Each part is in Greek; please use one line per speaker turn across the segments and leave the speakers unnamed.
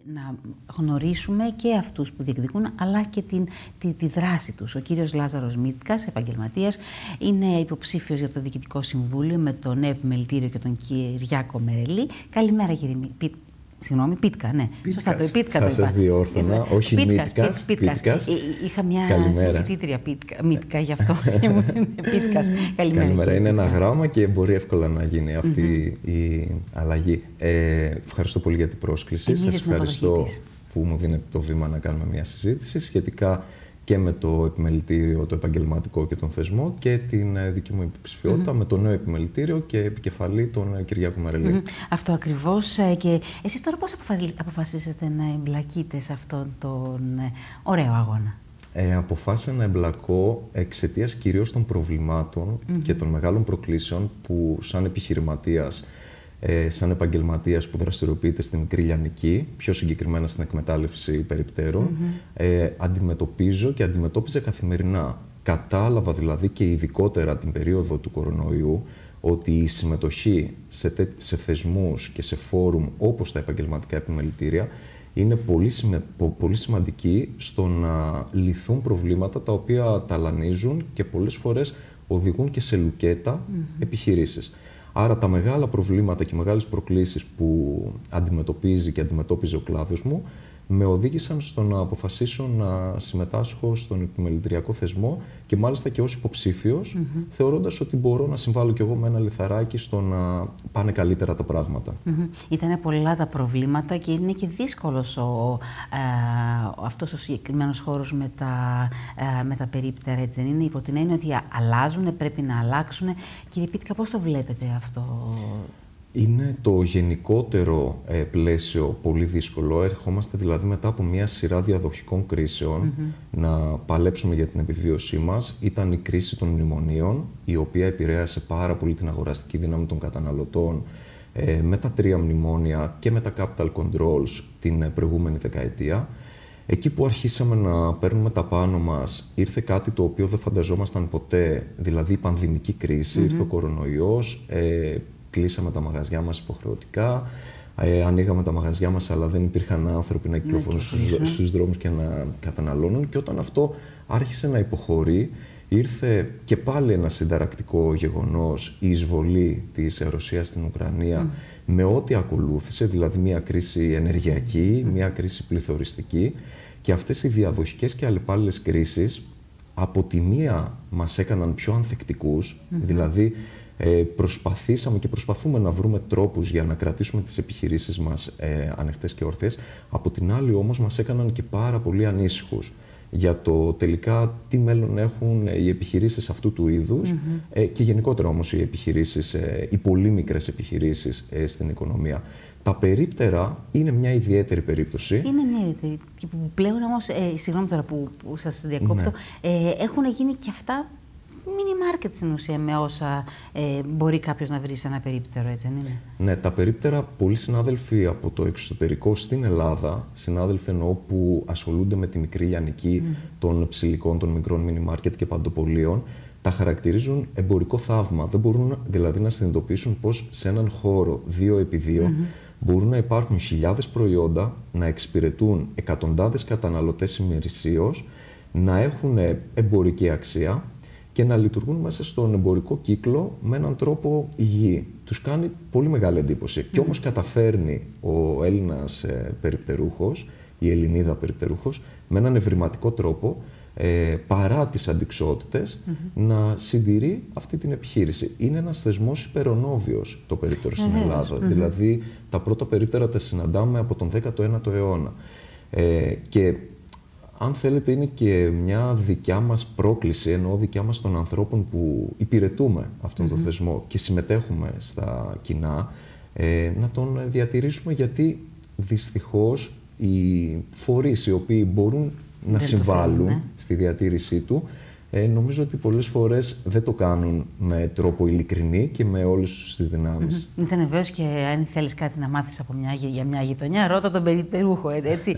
να γνωρίσουμε και αυτούς που διεκδικούν, αλλά και τη δράση τους. Ο κύριος Λάζαρος Μίτκας, επαγγελματίας, είναι υποψήφιος για το Διοικητικό Συμβούλιο με τον νέο επιμελητήριο και τον Κυριάκο Μερελή. Καλημέρα, κύριε Πίτκα, ναι. Σωστά, το Πίτκα το είπα.
Θα σας διόρθωνα, όχι Μίτκας.
Είχα μια συμφοιτήτρια Μίτκα, γι' αυτό Πίτκας.
Καλημέρα. Είναι ένα γράμμα και μπορεί εύκολα να γίνει αυτή η αλλαγή. Ευχαριστώ πολύ για την πρόσκληση. Σας ευχαριστώ που μου δίνετε το βήμα να κάνουμε μια συζήτηση σχετικά και με το επιμελητήριο, το επαγγελματικό και τον θεσμό και την δική μου υποψηφιότητα με το νέο επιμελητήριο και επικεφαλή τον Κυριάκο Μερελή.
Αυτό ακριβώς. Και εσείς τώρα πώς αποφασίσατε να εμπλακείτε σε αυτόν τον ωραίο αγώνα?
Αποφάσισα να εμπλακώ εξαιτίας κυρίως των προβλημάτων και των μεγάλων προκλήσεων που σαν επιχειρηματίας, σαν επαγγελματίας που δραστηριοποιείται στην μικρή λιανική, πιο συγκεκριμένα στην εκμετάλλευση περιπτέρων, αντιμετωπίζω και αντιμετώπιζα καθημερινά. Κατάλαβα δηλαδή και ειδικότερα την περίοδο του κορονοϊού ότι η συμμετοχή σε θεσμούς και σε φόρουμ όπως τα επαγγελματικά επιμελητήρια είναι πολύ σημαντική στο να λυθούν προβλήματα τα οποία ταλανίζουν και πολλές φορές οδηγούν και σε λουκέτα επιχειρήσεις. Άρα τα μεγάλα προβλήματα και οι μεγάλες προκλήσεις που αντιμετωπίζει και αντιμετώπιζε ο κλάδος μου με οδήγησαν στο να αποφασίσω να συμμετάσχω στον επιμελητηριακό θεσμό και μάλιστα και ως υποψήφιος, θεωρώντας ότι μπορώ να συμβάλλω κι εγώ με ένα λιθαράκι στο να πάνε καλύτερα τα πράγματα.
Ήτανε πολλά τα προβλήματα και είναι και δύσκολος αυτός ο συγκεκριμένος χώρος με τα περίπτερα, έτσι δεν είναι? Υπό την έννοια ότι αλλάζουν, πρέπει να αλλάξουν. Κύριε Πίτκα, πώς το βλέπετε αυτό?
Είναι το γενικότερο πλαίσιο πολύ δύσκολο. Ερχόμαστε δηλαδή μετά από μια σειρά διαδοχικών κρίσεων να παλέψουμε για την επιβίωσή μας. Ήταν η κρίση των μνημονίων, η οποία επηρέασε πάρα πολύ την αγοραστική δύναμη των καταναλωτών με τα 3 μνημόνια και με τα capital controls την προηγούμενη δεκαετία. Εκεί που αρχίσαμε να παίρνουμε τα πάνω μας, ήρθε κάτι το οποίο δεν φανταζόμασταν ποτέ, δηλαδή η πανδημική κρίση, ήρθε ο κορονοϊός, κλείσαμε τα μαγαζιά μας υποχρεωτικά, ανοίγαμε τα μαγαζιά μας, αλλά δεν υπήρχαν άνθρωποι να κυκλοφορούν στους δρόμους και να καταναλώνουν. Και όταν αυτό άρχισε να υποχωρεί, ήρθε και πάλι ένα συνταρακτικό γεγονός, η εισβολή της Ρωσίας στην Ουκρανία, με ό,τι ακολούθησε, δηλαδή μια κρίση ενεργειακή, μια κρίση πληθωριστική. Και αυτές οι διαδοχικές και αλλεπάλληλες κρίσεις, από τη μία μας έκαναν πιο ανθεκτικούς, δηλαδή προσπαθήσαμε και προσπαθούμε να βρούμε τρόπους για να κρατήσουμε τις επιχειρήσεις μας ανοιχτές και όρθιες. Από την άλλη όμως μας έκαναν και πάρα πολύ ανήσυχους για το τελικά τι μέλλον έχουν οι επιχειρήσεις αυτού του είδους και γενικότερα όμως οι επιχειρήσεις, οι πολύ μικρές επιχειρήσεις στην οικονομία. Τα περίπτερα είναι μια ιδιαίτερη περίπτωση.
Είναι μια ιδιαίτερη. Πλέον όμως, συγγνώμη τώρα που σας διακόπτω, έχουν γίνει και αυτά mini market στην ουσία με όσα μπορεί κάποιος να βρει σε ένα περίπτερο, έτσι δεν είναι?
Ναι, τα περίπτερα, πολλοί συνάδελφοι από το εξωτερικό στην Ελλάδα, συνάδελφοι εννοώ που ασχολούνται με τη μικρή λιανική των ψηλικών, των μικρών mini market και παντοπολίων, τα χαρακτηρίζουν εμπορικό θαύμα. Δεν μπορούν δηλαδή να συνειδητοποιήσουν πως σε έναν χώρο 2x2 μπορούν να υπάρχουν χιλιάδες προϊόντα, να εξυπηρετούν εκατοντάδες καταναλωτές ημερησίως, να έχουν εμπορική αξία και να λειτουργούν μέσα στον εμπορικό κύκλο με έναν τρόπο υγιή. Τους κάνει πολύ μεγάλη εντύπωση. Και όμως καταφέρνει ο Έλληνας περιπτερούχος, η Ελληνίδα περιπτερούχος, με έναν ευρηματικό τρόπο, παρά τις αντιξότητες, να συντηρεί αυτή την επιχείρηση. Είναι ένας θεσμός υπερονόβιος το περίπτερο στην Ελλάδα. Δηλαδή, τα πρώτα περίπτερα τα συναντάμε από τον 19ο αιώνα. Και αν θέλετε, είναι και μια δικιά μας πρόκληση, εννοώ δικιά μας των ανθρώπων που υπηρετούμε αυτόν τον θεσμό και συμμετέχουμε στα κοινά, να τον διατηρήσουμε, γιατί δυστυχώς οι φορείς οι οποίοι μπορούν να συμβάλλουν στη διατήρησή του, νομίζω ότι πολλές φορές δεν το κάνουν με τρόπο ειλικρινή και με όλες τους τις δυνάμεις.
Ήταν βεβαίως, και αν θέλεις κάτι να μάθεις για μια γειτονιά, ρώτα τον περιπτερούχο, έτσι.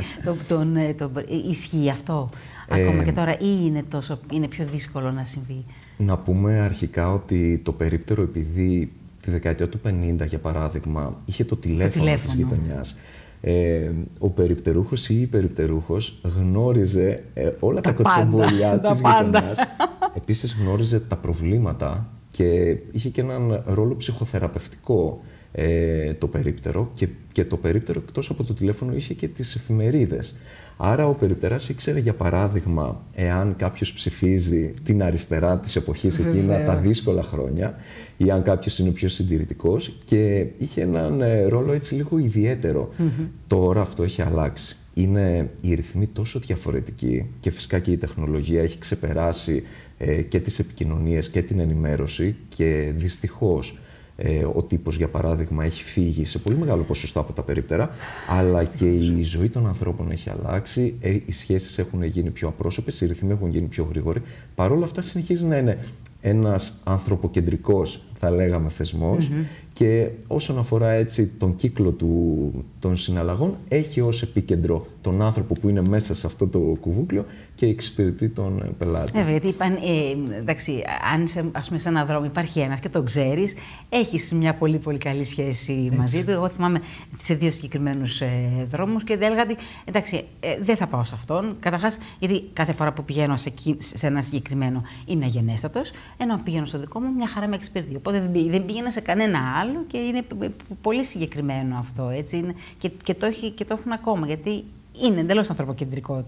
Ισχύει αυτό ακόμα και τώρα, ή είναι πιο δύσκολο να συμβεί?
Να πούμε αρχικά ότι το περίπτερο, επειδή τη δεκαετία του 50, για παράδειγμα, είχε το τηλέφωνο της γειτονιάς, ο περιπτερούχος ή η περιπτερούχος γνώριζε όλα τα κοτσομπολιά της γειτονιάς. Επίσης γνώριζε τα προβλήματα και είχε και έναν ρόλο ψυχοθεραπευτικό το περίπτερο και το περίπτερο εκτός από το τηλέφωνο είχε και τις εφημερίδες. Άρα ο περιπτεράς ήξερε, για παράδειγμα, εάν κάποιος ψηφίζει την αριστερά της εποχής εκείνα τα δύσκολα χρόνια ή αν κάποιος είναι πιο συντηρητικός, και είχε έναν ρόλο έτσι λίγο ιδιαίτερο. Τώρα αυτό έχει αλλάξει. Είναι οι ρυθμοί τόσο διαφορετικοί και φυσικά και η τεχνολογία έχει ξεπεράσει και τις επικοινωνίες και την ενημέρωση και δυστυχώς ο τύπος, για παράδειγμα, έχει φύγει σε πολύ μεγάλο ποσοστό από τα περίπτερα, αλλά και η ζωή των ανθρώπων έχει αλλάξει, οι σχέσεις έχουν γίνει πιο απρόσωπες, οι ρυθμοί έχουν γίνει πιο γρήγοροι. Παρ' όλα αυτά συνεχίζει να είναι ένας ανθρωποκεντρικός, θα λέγαμε, θεσμός, και όσον αφορά έτσι τον κύκλο των συναλλαγών, έχει ως επίκεντρο τον άνθρωπο που είναι μέσα σε αυτό το κουβούκλιο και εξυπηρετεί τον πελάτη.
Βέβαια, γιατί εντάξει, αν ας πούμε σε έναν δρόμο υπάρχει ένας και τον ξέρεις, έχεις μια πολύ πολύ καλή σχέση μαζί του. Εγώ θυμάμαι σε 2 συγκεκριμένους δρόμους και έλεγα ότι εντάξει, δεν θα πάω σε αυτόν. Καταρχάς, γιατί κάθε φορά που πηγαίνω σε ένα συγκεκριμένο είναι αγενέστατος, ενώ πηγαίνω στο δικό μου, μια χαρά με εξυπηρετεί. Οπότε δεν πήγαινα σε κανένα άλλο και είναι πολύ συγκεκριμένο αυτό. Έτσι, είναι, και το έχουν ακόμα, γιατί είναι εντελώς ανθρωποκεντρικό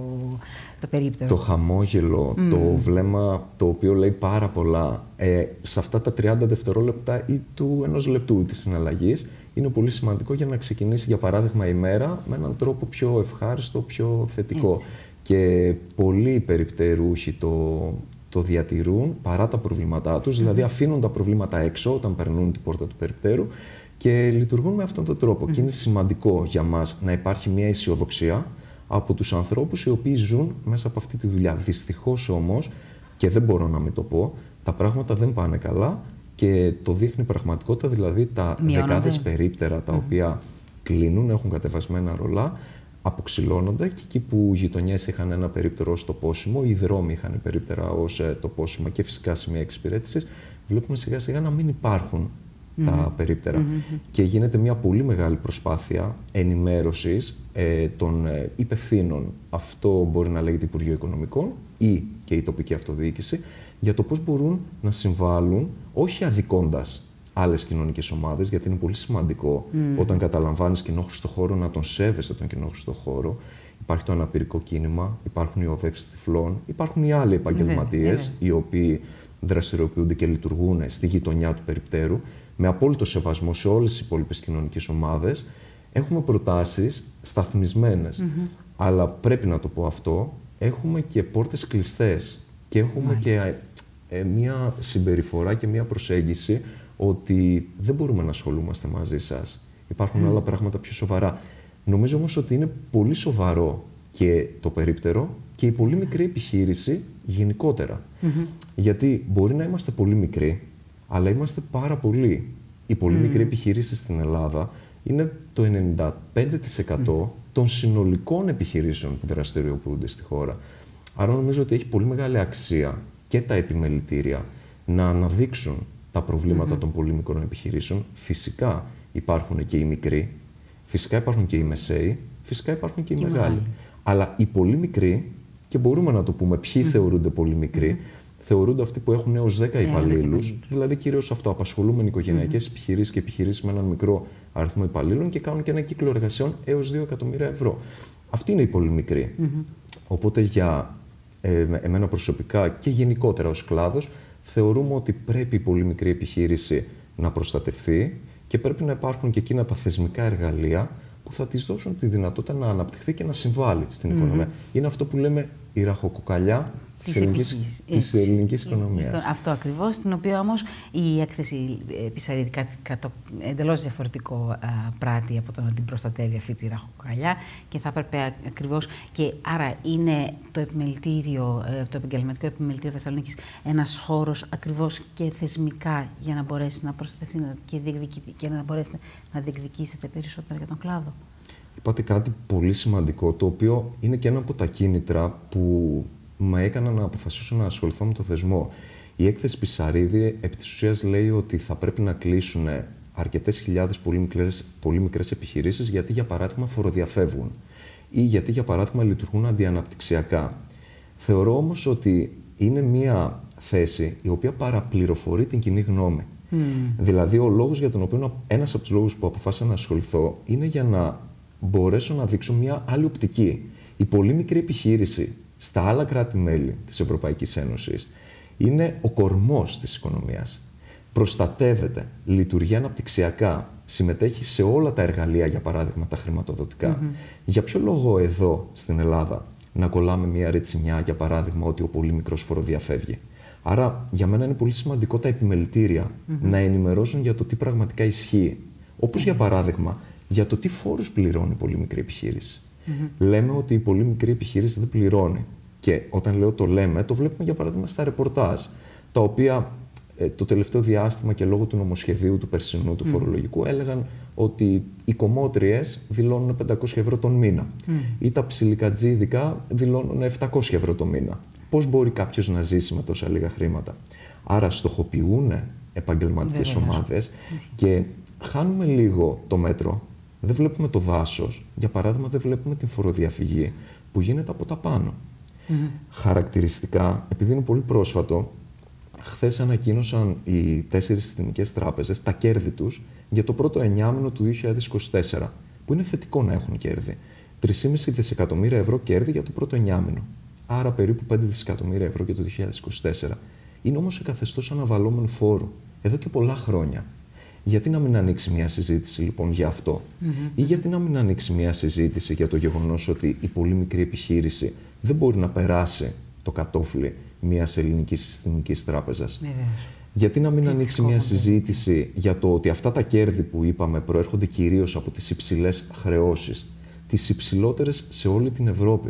το περίπτερο.
Το χαμόγελο, το βλέμμα το οποίο λέει πάρα πολλά, σε αυτά τα 30 δευτερόλεπτα ή του 1 λεπτού της συναλλαγής, είναι πολύ σημαντικό για να ξεκινήσει, για παράδειγμα, η μέρα με έναν τρόπο πιο ευχάριστο, πιο θετικό. Έτσι. Και πολλοί περιπτερούχοι το διατηρούν παρά τα προβλήματά τους, δηλαδή αφήνουν τα προβλήματα έξω όταν περνούν την πόρτα του περιπτέρου και λειτουργούν με αυτόν τον τρόπο. Και είναι σημαντικό για μας να υπάρχει μια αισιοδοξία από τους ανθρώπους οι οποίοι ζουν μέσα από αυτή τη δουλειά. Δυστυχώς όμως, και δεν μπορώ να μην το πω, τα πράγματα δεν πάνε καλά και το δείχνει η πραγματικότητα, δηλαδή τα δεκάδες περίπτερα τα οποία κλείνουν, έχουν κατεβασμένα ρολά, αποξυλώνονται, και εκεί που οι γειτονιές είχαν ένα περίπτερο ως τοπόσιμο, οι δρόμοι είχαν περίπτερα ως τοπόσιμο και φυσικά σημεία εξυπηρέτησης, βλέπουμε σιγά σιγά να μην υπάρχουν τα περίπτερα. Και γίνεται μια πολύ μεγάλη προσπάθεια ενημέρωσης των υπευθύνων. Αυτό μπορεί να λέγεται Υπουργείο Οικονομικών ή και η τοπική αυτοδιοίκηση, για το πώς μπορούν να συμβάλλουν, όχι αδικώντας άλλες κοινωνικές ομάδες, γιατί είναι πολύ σημαντικό όταν καταλαμβάνεις κοινόχρηστο χώρο να τον σέβεσαι τον κοινόχρηστο χώρο. Υπάρχει το αναπηρικό κίνημα, υπάρχουν οι οδεύσεις τυφλών, υπάρχουν οι άλλοι επαγγελματίες οι οποίοι δραστηριοποιούνται και λειτουργούν στη γειτονιά του περιπτέρου, με απόλυτο σεβασμό σε όλες τις υπόλοιπες κοινωνικές ομάδες. Έχουμε προτάσεις σταθμισμένες, αλλά πρέπει να το πω αυτό, έχουμε και πόρτες κλειστές και έχουμε και μια συμπεριφορά και μια προσέγγιση ότι δεν μπορούμε να ασχολούμαστε μαζί σας. Υπάρχουν άλλα πράγματα πιο σοβαρά. Νομίζω όμως ότι είναι πολύ σοβαρό και το περίπτερο και η πολύ μικρή επιχείρηση γενικότερα. Γιατί μπορεί να είμαστε πολύ μικροί, αλλά είμαστε πάρα πολλοί. Η πολύ μικρή επιχείρηση στην Ελλάδα είναι το 95% των συνολικών επιχειρήσεων που δραστηριοποιούνται στη χώρα. Άρα νομίζω ότι έχει πολύ μεγάλη αξία και τα επιμελητήρια να αναδείξουν τα προβλήματα των πολύ μικρών επιχειρήσεων. Φυσικά υπάρχουν και οι μικροί, φυσικά υπάρχουν και οι μεσαίοι, φυσικά υπάρχουν και οι μεγάλοι. Αλλά οι πολύ μικροί, και μπορούμε να το πούμε ποιοι θεωρούνται πολύ μικροί, θεωρούνται αυτοί που έχουν έως 10 υπαλλήλους, δηλαδή κυρίως αυτοαπασχολούμενοι οικογενειακές επιχειρήσεις και επιχειρήσεις με έναν μικρό αριθμό υπαλλήλων και κάνουν και ένα κύκλο εργασιών έως 2 εκατομμύρια ευρώ. Αυτοί είναι οι πολύ μικροί. Οπότε για εμένα προσωπικά και γενικότερα ως κλάδος, θεωρούμε ότι πρέπει η πολύ μικρή επιχείρηση να προστατευθεί και πρέπει να υπάρχουν και εκείνα τα θεσμικά εργαλεία που θα της δώσουν τη δυνατότητα να αναπτυχθεί και να συμβάλλει στην οικονομία. Είναι αυτό που λέμε η ραχοκοκαλιά της ελληνικής οικονομίας.
Αυτό ακριβώς, την οποία όμως η έκθεση Πισαρίδη εντελώς διαφορετικό πράττει από το να την προστατεύει αυτή τη ραχοκοκαλιά, και θα έπρεπε ακριβώς, και άρα είναι το επιμελητήριο, το επαγγελματικό επιμελητήριο Θεσσαλονίκης ένας χώρος ακριβώς και θεσμικά για να μπορέσει να προστατευτεί και να μπορέσετε να διεκδικήσετε περισσότερα για τον κλάδο.
Είπατε κάτι πολύ σημαντικό, το οποίο είναι και ένα από τα κίνητρα που με έκανα να αποφασίσω να ασχοληθώ με το θεσμό. Η έκθεση Πισαρίδη επί της ουσίας λέει ότι θα πρέπει να κλείσουν αρκετές χιλιάδες πολύ μικρές επιχειρήσεις γιατί, για παράδειγμα, φοροδιαφεύγουν ή γιατί, για παράδειγμα, λειτουργούν αντιαναπτυξιακά. Θεωρώ όμως ότι είναι μία θέση η οποία παραπληροφορεί την κοινή γνώμη. Δηλαδή, ο λόγος για τον οποίο, ένας από τους λόγους που αποφάσισα να ασχοληθώ είναι για να μπορέσω να δείξω μια άλλη οπτική. Η πολύ μικρή επιχείρηση στα άλλα κράτη-μέλη της Ευρωπαϊκής Ένωσης είναι ο κορμός της οικονομίας. Προστατεύεται, λειτουργεί αναπτυξιακά, συμμετέχει σε όλα τα εργαλεία, για παράδειγμα τα χρηματοδοτικά. Για ποιο λόγο εδώ στην Ελλάδα να κολλάμε μια ρετσινιά, για παράδειγμα, ότι ο πολύ μικρός φοροδιαφεύγει? Άρα, για μένα είναι πολύ σημαντικό τα επιμελητήρια να ενημερώσουν για το τι πραγματικά ισχύει. Όπως, για παράδειγμα, για το τι φόρους πληρώνει η πολύ μικρή επιχείρηση. Λέμε ότι η πολύ μικρή επιχείρηση δεν πληρώνει. Και όταν λέω το λέμε, το βλέπουμε, για παράδειγμα, στα ρεπορτάζ, τα οποία το τελευταίο διάστημα και λόγω του νομοσχεδίου του περσινού, του φορολογικού, έλεγαν ότι οι κομμότριες δηλώνουν 500 ευρώ τον μήνα ή τα ψιλικατζίδικα δηλώνουν 700 ευρώ τον μήνα. Πώς μπορεί κάποιος να ζήσει με τόσα λίγα χρήματα? Άρα στοχοποιούν επαγγελματικές ομάδες και χάνουμε λίγο το μέτρο. Δεν βλέπουμε το δάσος. Για παράδειγμα, δεν βλέπουμε την φοροδιαφυγή που γίνεται από τα πάνω. Χαρακτηριστικά, επειδή είναι πολύ πρόσφατο, χθες ανακοίνωσαν οι 4 συστημικές τράπεζες τα κέρδη τους για το πρώτο εννιάμηνο του 2024, που είναι θετικό να έχουν κέρδη. 3,5 δισεκατομμύρια ευρώ κέρδη για το πρώτο εννιάμηνο. Άρα περίπου 5 δισεκατομμύρια ευρώ για το 2024. Είναι όμως σε καθεστώς αναβαλλόμενου φόρου εδώ και πολλά χρόνια. Γιατί να μην ανοίξει μια συζήτηση λοιπόν για αυτό? Ή γιατί να μην ανοίξει μια συζήτηση για το γεγονός ότι η πολύ μικρή επιχείρηση δεν μπορεί να περάσει το κατόφλι μιας ελληνικής συστημικής τράπεζας? Γιατί να μην ανοίξει μια συζήτηση για το ότι αυτά τα κέρδη που είπαμε προέρχονται κυρίως από τις υψηλές χρεώσεις, τις υψηλότερες σε όλη την Ευρώπη?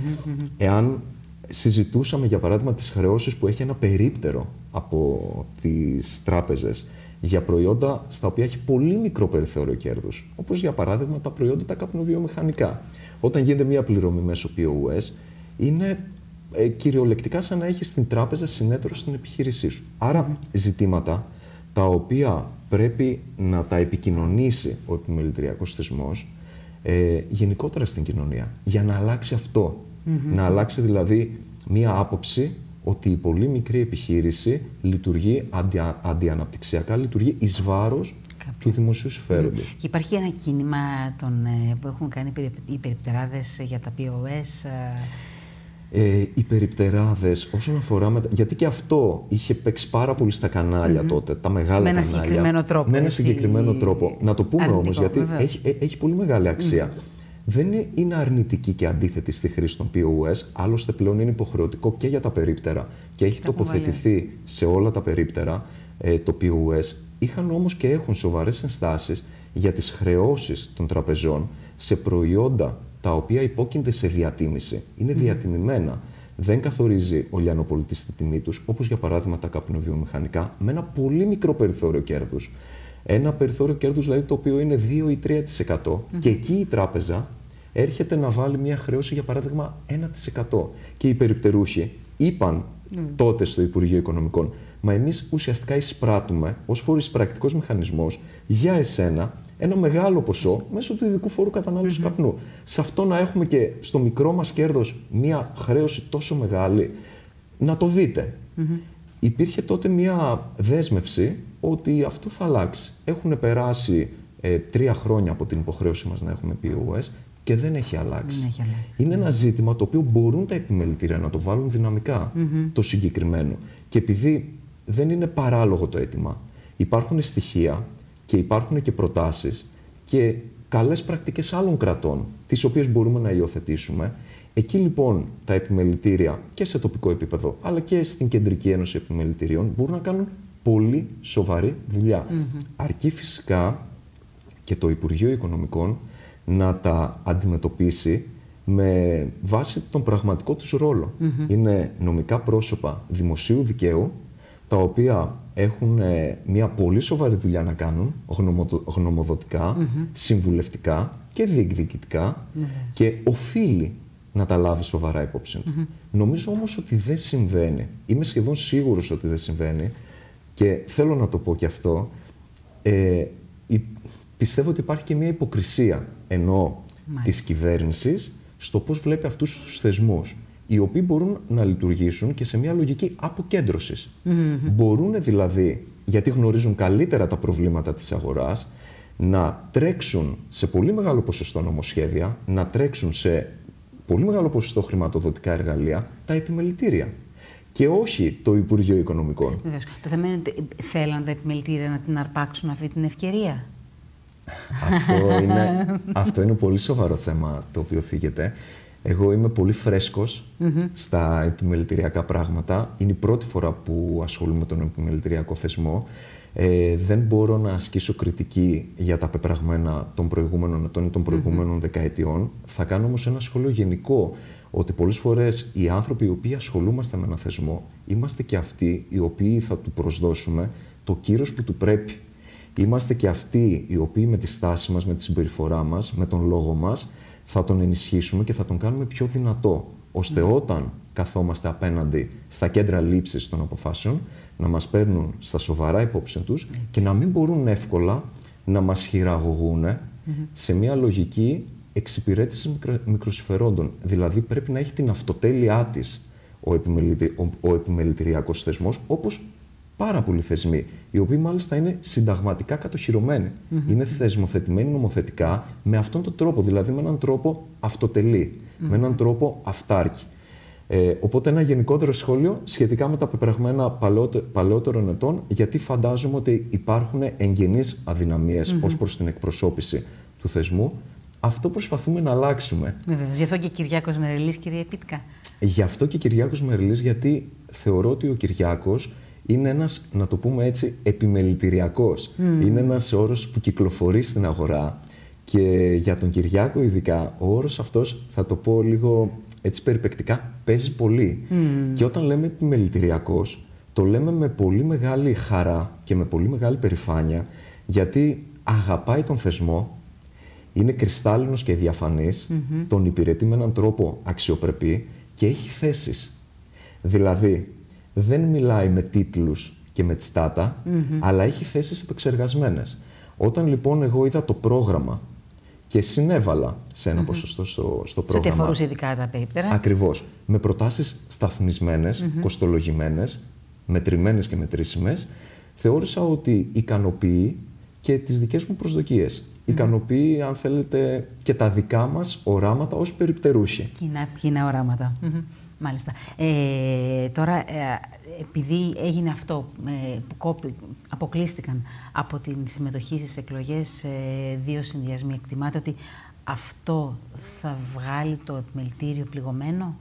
Εάν συζητούσαμε, για παράδειγμα, τις χρεώσεις που έχει ένα περίπτερο από τις τράπεζες για προϊόντα στα οποία έχει πολύ μικρό περιθώριο κέρδους, όπως για παράδειγμα τα προϊόντα τα καπνοβιομηχανικά. Όταν γίνεται μια πληρωμή μέσω POS, είναι κυριολεκτικά σαν να έχεις την τράπεζα συνέτερο στην επιχείρησή σου. Άρα, ζητήματα τα οποία πρέπει να τα επικοινωνήσει ο επιμελητηριακός θεσμός γενικότερα στην κοινωνία, για να αλλάξει αυτό. Να αλλάξει δηλαδή μία άποψη ότι η πολύ μικρή επιχείρηση λειτουργεί αντιαναπτυξιακά, λειτουργεί εις βάρος του δημοσίου συμφέροντος.
Και υπάρχει ένα κίνημα που έχουν κάνει οι περιπτεράδες για τα POS.
Οι περιπτεράδες, όσον αφορά. Γιατί και αυτό είχε παίξει πάρα πολύ στα κανάλια τότε, τα μεγάλα κανάλια.
Με ένα συγκεκριμένο τρόπο.
Με ένα συγκεκριμένο τρόπο. Να το πούμε όμως, γιατί έχει πολύ μεγάλη αξία. Δεν είναι αρνητική και αντίθετη στη χρήση των POS, άλλωστε πλέον είναι υποχρεωτικό και για τα περίπτερα και έχει τοποθετηθεί σε όλα τα περίπτερα το POS. Είχαν όμως και έχουν σοβαρές ενστάσεις για τις χρεώσεις των τραπεζών σε προϊόντα τα οποία υπόκεινται σε διατίμηση. Είναι διατιμημένα. Δεν καθορίζει ο λιανοπολιτής τη τιμή τους, όπως για παράδειγμα τα καπνοβιομηχανικά, με ένα πολύ μικρό περιθώριο κέρδους. Ένα περιθώριο κέρδους δηλαδή το οποίο είναι 2 ή 3%. Και εκεί η τράπεζα έρχεται να βάλει μια χρέωση, για παράδειγμα, 1%. Και οι περιπτερούχοι είπαν τότε στο Υπουργείο Οικονομικών, μα εμείς ουσιαστικά εισπράττουμε ως φοροεισπρακτικός μηχανισμός για εσένα ένα μεγάλο ποσό μέσω του ειδικού φόρου κατανάλωσης καπνού. Σε αυτό να έχουμε και στο μικρό μας κέρδος μια χρέωση τόσο μεγάλη, να το δείτε. Υπήρχε τότε μια δέσμευση ότι αυτό θα αλλάξει. Έχουν περάσει 3 χρόνια από την υποχρέωση μας να έχουμε POS και δεν έχει αλλάξει. Είναι ένα ζήτημα το οποίο μπορούν τα επιμελητήρια να το βάλουν δυναμικά, το συγκεκριμένο. Και επειδή δεν είναι παράλογο το αίτημα, υπάρχουν στοιχεία και υπάρχουν και προτάσεις και καλές πρακτικές άλλων κρατών, τις οποίες μπορούμε να υιοθετήσουμε. Εκεί λοιπόν τα επιμελητήρια και σε τοπικό επίπεδο, αλλά και στην Κεντρική Ένωση Επιμελητηρίων, μπορούν να κάνουν πολύ σοβαρή δουλειά. Αρκεί φυσικά και το Υπουργείο Οικονομικών να τα αντιμετωπίσει με βάση τον πραγματικό τους ρόλο. Είναι νομικά πρόσωπα δημοσίου δικαίου, τα οποία έχουν μια πολύ σοβαρή δουλειά να κάνουν, γνωμοδοτικά, συμβουλευτικά και διεκδικητικά και οφείλει να τα λάβει σοβαρά υπόψη. Νομίζω όμως ότι δεν συμβαίνει. Είμαι σχεδόν σίγουρος ότι δεν συμβαίνει και θέλω να το πω και αυτό. πιστεύω ότι υπάρχει και μια υποκρισία της κυβέρνησης στο πώς βλέπει αυτούς τους θεσμούς, οι οποίοι μπορούν να λειτουργήσουν και σε μια λογική αποκέντρωσης. Μπορούν δηλαδή, γιατί γνωρίζουν καλύτερα τα προβλήματα της αγοράς, να τρέξουν σε πολύ μεγάλο ποσοστό νομοσχέδια, να τρέξουν σε πολύ μεγάλο ποσοστό χρηματοδοτικά εργαλεία, τα επιμελητήρια. Και όχι το Υπουργείο Οικονομικών.
Βεβαίως. Το θέμα είναι ότι θέλαν τα επιμελητήρια να την αρπάξουν αυτή την ευκαιρία.
Αυτό είναι πολύ σοβαρό θέμα το οποίο θίγεται. Εγώ είμαι πολύ φρέσκος στα επιμελητηριακά πράγματα. Είναι η πρώτη φορά που ασχολούμαι με τον επιμελητηριακό θεσμό. Δεν μπορώ να ασκήσω κριτική για τα πεπραγμένα των προηγούμενων ετών ή των προηγούμενων δεκαετιών. Θα κάνω όμως ένα σχόλιο γενικό, ότι πολλές φορές οι άνθρωποι οι οποίοι ασχολούμαστε με ένα θεσμό, είμαστε και αυτοί οι οποίοι θα του προσδώσουμε το κύρος που του πρέπει. Είμαστε και αυτοί οι οποίοι με τη στάση μας, με τη συμπεριφορά μας, με τον λόγο μας, θα τον ενισχύσουμε και θα τον κάνουμε πιο δυνατό, ώστε όταν καθόμαστε απέναντι στα κέντρα λήψης των αποφάσεων, να μας παίρνουν στα σοβαρά υπόψη τους και να μην μπορούν εύκολα να μας χειραγωγούν σε μια λογική εξυπηρέτηση μικροσυμφερόντων. Δηλαδή πρέπει να έχει την αυτοτέλειά της ο επιμελητηριακός θεσμός, όπως πάρα πολλοί θεσμοί, οι οποίοι μάλιστα είναι συνταγματικά κατοχυρωμένοι. Είναι θεσμοθετημένοι νομοθετικά με αυτόν τον τρόπο, δηλαδή με έναν τρόπο αυτοτελή, με έναν τρόπο αυτάρκη. Οπότε ένα γενικότερο σχόλιο σχετικά με τα πεπραγμένα παλαιότερων ετών, γιατί φαντάζομαι ότι υπάρχουν εγγενείς αδυναμίες ως προς την εκπροσώπηση του θεσμού. Αυτό προσπαθούμε να αλλάξουμε.
Βεβαίως. Γι' αυτό και Κυριάκος Μερελής, κύριε Πίτκα.
Γι' αυτό και Κυριάκος Μερελής, γιατί θεωρώ ότι ο Κυριάκος είναι ένας, να το πούμε έτσι, επιμελητηριακός. Είναι ένας όρος που κυκλοφορεί στην αγορά και για τον Κυριάκο ειδικά ο όρος αυτός, θα το πω λίγο έτσι περιπεκτικά, παίζει πολύ. Και όταν λέμε επιμελητηριακός, το λέμε με πολύ μεγάλη χαρά και με πολύ μεγάλη περηφάνεια, γιατί αγαπάει τον θεσμό, είναι κρυστάλλινος και διαφανής, τον υπηρετεί με έναν τρόπο αξιοπρεπή και έχει θέσεις. Δηλαδή, δεν μιλάει με τίτλους και με τσιτάτα, αλλά έχει θέσεις επεξεργασμένες. Όταν λοιπόν εγώ είδα το πρόγραμμα και συνέβαλα σε ένα ποσοστό στο πρόγραμμα.
Σε ό,τι αφορούσε ειδικά τα περίπτερα.
Ακριβώς. Με προτάσεις σταθμισμένες, κοστολογημένες, μετρημένες και μετρήσιμες, θεώρησα ότι ικανοποιεί και τις δικές μου προσδοκίες. Ικανοποιεί, αν θέλετε, και τα δικά μας οράματα ως περιπτερούχοι.
Κοινά οράματα. Μάλιστα. Τώρα, επειδή έγινε αυτό που αποκλείστηκαν από την συμμετοχή στις εκλογές δύο συνδυασμοί, εκτιμάται ότι αυτό θα βγάλει το επιμελητήριο πληγωμένο?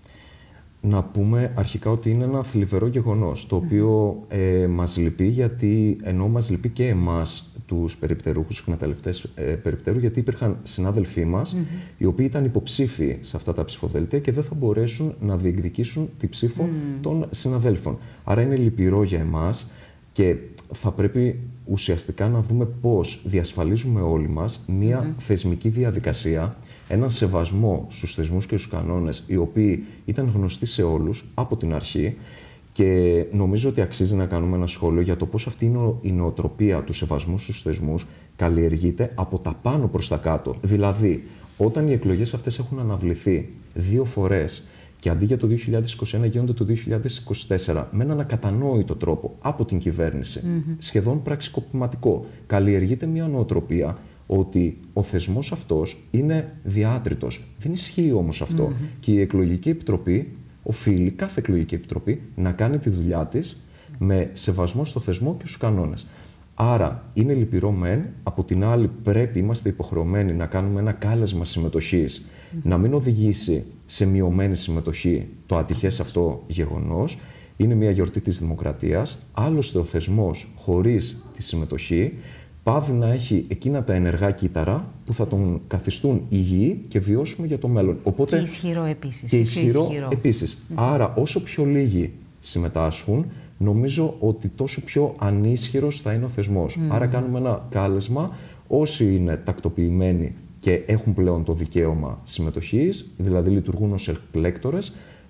Να πούμε αρχικά ότι είναι ένα θλιβερό γεγονός, το οποίο μας λυπεί, γιατί ενώ μας λυπεί και εμάς, τους περιπτερούχους, εκμεταλλευτές περιπτερού, γιατί υπήρχαν συνάδελφοί μας οι οποίοι ήταν υποψήφοι σε αυτά τα ψηφοδέλτια και δεν θα μπορέσουν να διεκδικήσουν τη ψήφο των συναδέλφων. Άρα είναι λυπηρό για εμάς και θα πρέπει ουσιαστικά να δούμε πώς διασφαλίζουμε όλοι μας μία θεσμική διαδικασία, έναν σεβασμό στους θεσμούς και στους κανόνες, οι οποίοι ήταν γνωστοί σε όλους από την αρχή. Και νομίζω ότι αξίζει να κάνουμε ένα σχόλιο για το πώς αυτή η νοοτροπία του σεβασμού στους θεσμούς καλλιεργείται από τα πάνω προς τα κάτω. Δηλαδή, όταν οι εκλογές αυτές έχουν αναβληθεί 2 φορές και αντί για το 2021 γίνονται το 2024 με έναν ακατανόητο τρόπο από την κυβέρνηση, σχεδόν πραξικοπηματικό, καλλιεργείται μια νοοτροπία ότι ο θεσμός αυτός είναι διάτριτος. Δεν ισχύει όμως αυτό. Και η εκλογική επιτροπή οφείλει, κάθε εκλογική επιτροπή, να κάνει τη δουλειά της με σεβασμό στο θεσμό και στους κανόνες. Άρα, είναι λυπηρό μεν, από την άλλη είμαστε υποχρεωμένοι να κάνουμε ένα κάλεσμα συμμετοχής, να μην οδηγήσει σε μειωμένη συμμετοχή το ατυχές αυτό γεγονός. Είναι μια γιορτή της δημοκρατίας, άλλωστε ο θεσμός χωρίς τη συμμετοχή πάβει να έχει εκείνα τα ενεργά κύτταρα που θα τον καθιστούν υγιή και βιώσιμο για το μέλλον.
Οπότε, και ισχυρό επίσης.
Και ισχυρό επίσης. Άρα, όσο πιο λίγοι συμμετάσχουν, νομίζω ότι τόσο πιο ανίσχυρος θα είναι ο θεσμός. Άρα, κάνουμε ένα κάλεσμα, όσοι είναι τακτοποιημένοι και έχουν πλέον το δικαίωμα συμμετοχής, δηλαδή λειτουργούν ως εκλέκτορες,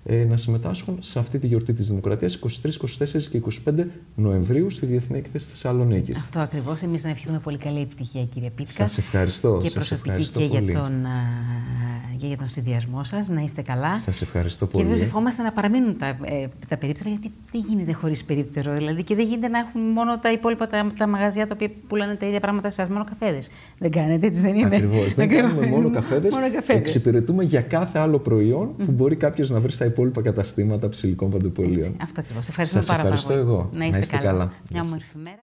να συμμετάσχουν σε αυτή τη γιορτή της Δημοκρατίας 23, 24 και 25 Νοεμβρίου στη Διεθνή Έκθεση Θεσσαλονίκης.
Αυτό ακριβώς. Εμείς να ευχηθούμε πολύ καλή επιτυχία, κύριε Πίτκα.
Σας ευχαριστώ.
Και
σας
προσωπική
ευχαριστώ
και
πολύ.
για τον συνδυασμό σας. Να είστε καλά.
Σας ευχαριστώ πολύ.
Και βέβαια ευχόμαστε να παραμείνουν τα περίπτερα, γιατί δεν γίνεται χωρίς περίπτερο. Δηλαδή, και δεν γίνεται να έχουν μόνο τα υπόλοιπα τα μαγαζιά τα οποία πουλάνε τα ίδια πράγματα σε εσάς, μόνο καφέδες. Δεν κάνετε, έτσι δεν είναι?
Ακριβώς. Δεν κάνουμε μόνο καφέδες. Εξυπηρετούμε για κάθε άλλο προϊόν που μπορεί κάποιος να βρει στα υπόλοιπα καταστήματα ψηλικών παντοπολίων.
Αυτό ακριβώς. Ευχαριστούμε πάρα πολύ.
Σας ευχαριστώ εγώ.
Να είστε καλά. Μια όμορφη μέρα.